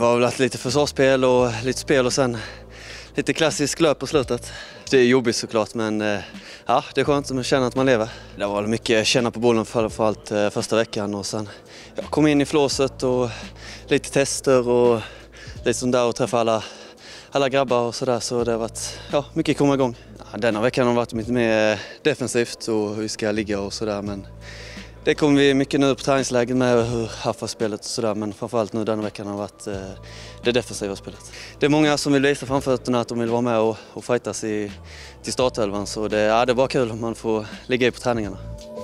var väl lite försvarsspel och lite spel och sen lite klassisk löp på slutet. Det är jobbigt såklart, men ja, det är skönt att känna att man lever. Det var mycket känna på bollen framförallt första veckan och sen kom in i flåset och lite tester och lite sånt där och träffa alla grabbar och sådär, så det har varit mycket komma igång. Ja, denna veckan har varit lite mer defensivt och hur vi ska ligga och sådär, men det kommer vi mycket nu på träningsläget med hur Haffa-spelet och sådär, men framförallt nu denna veckan har varit det defensiva spelet. Det är många som vill visa framfötterna att de vill vara med och fightas till startelvan, så det är bara kul om man får ligga i på träningarna.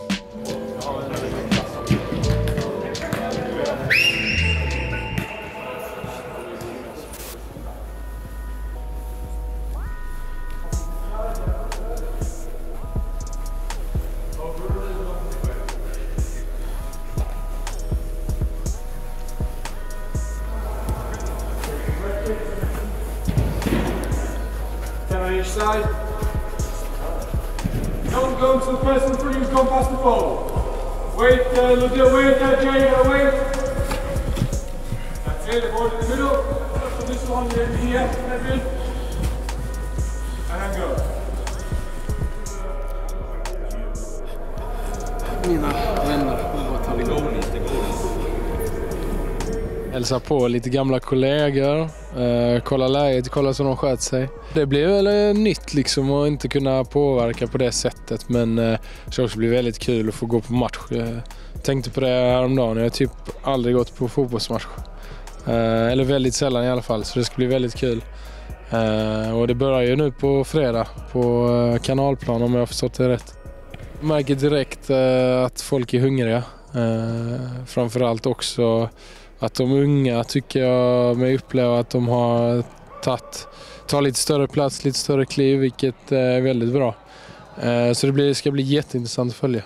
Each side. Don't go to the person for you, come past the ball. Wait, wait there, Jay, wait. That's it, avoid in the middle. So this one, here, that's it. And then go. Mina vänner, hälsa på lite gamla kollegor, kolla läget, kolla så de sköt sig. Det blir väl nytt liksom att inte kunna påverka på det sättet, men det ska också bli väldigt kul att få gå på match. Tänkte på det häromdagen, jag har typ aldrig gått på fotbollsmatch. Eller väldigt sällan i alla fall, så det ska bli väldigt kul. Och det börjar ju nu på fredag på Kanalplan om jag har förstått det rätt. Jag märker direkt att folk är hungriga. Framförallt också att de unga tycker jag mig uppleva att de har tar lite större plats, lite större kliv, vilket är väldigt bra. Så det ska bli jätteintressant att följa.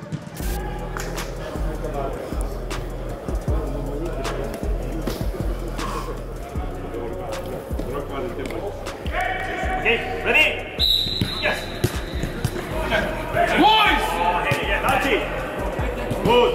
Okay, ready? Yes. Boys! Yeah, that's it. Good.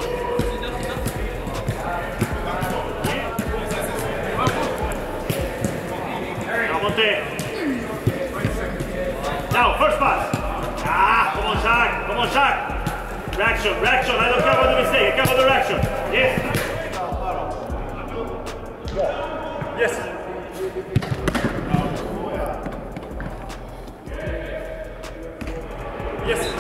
Now, first pass. Come on, Shaq. Come on, Shaq. Reaction, reaction. I don't care about the mistake. I care about the reaction. Yes. Yes. Yes.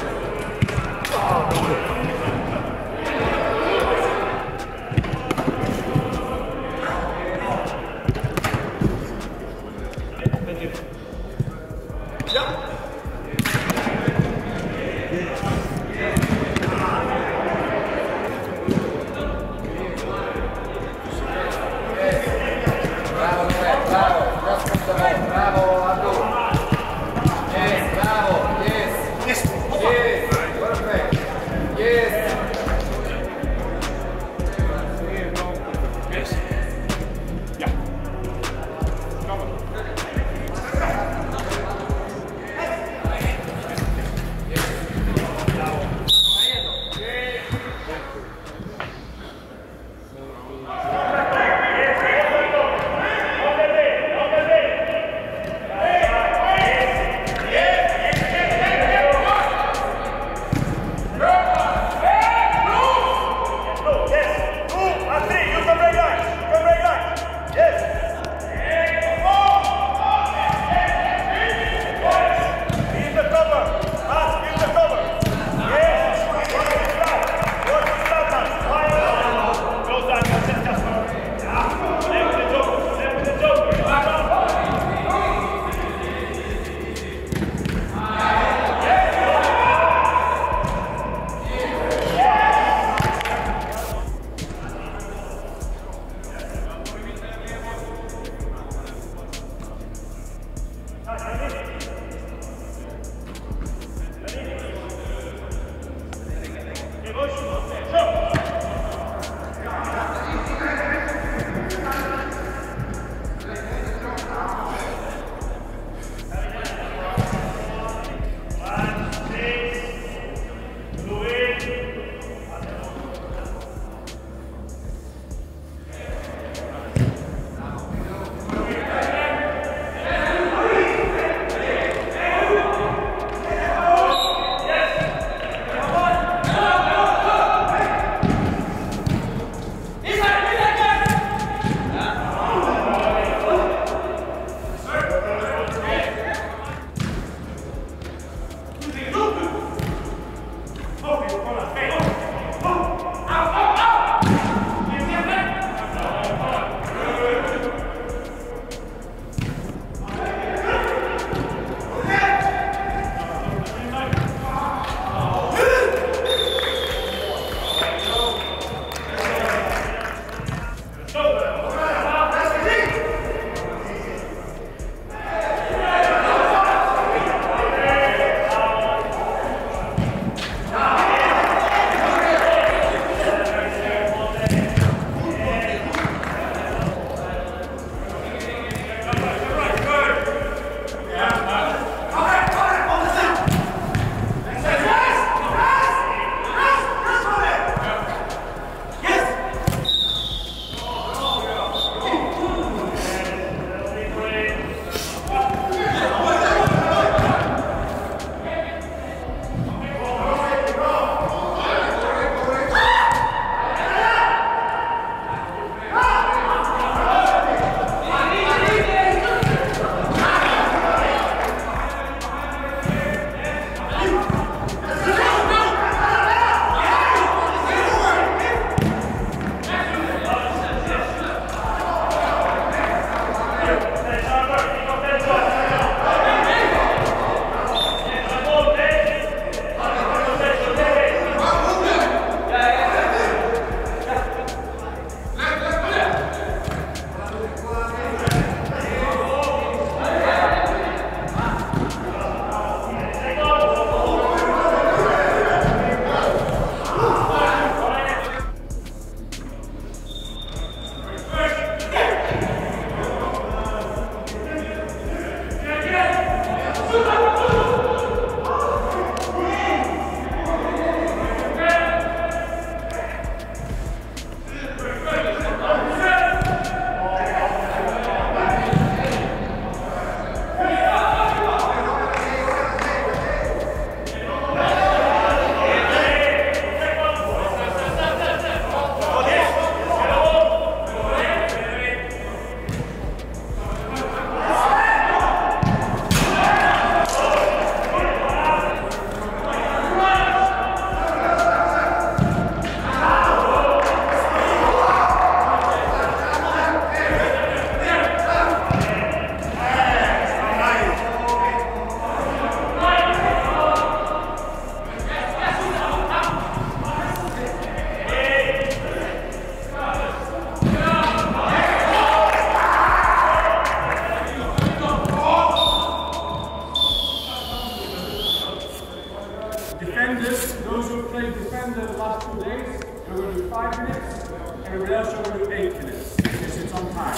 Defenders, those who have played defender the last 2 days, you're going to do 5 minutes, and everybody else you're going to do 8 minutes. This is on time.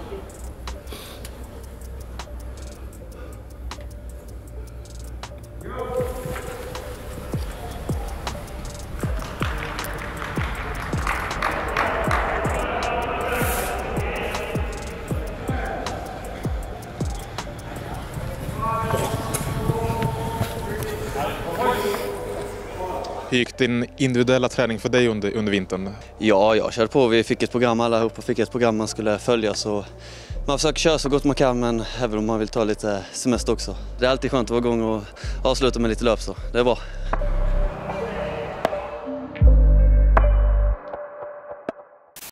Hur gick din individuella träning för dig under vintern? Ja, jag körde på. Vi fick ett program allihop och fick ett program man skulle följa. Så man försöker köra så gott man kan, men även om man vill ta lite semester också. Det är alltid skönt att vara igång och avsluta med lite löp, så det är bra.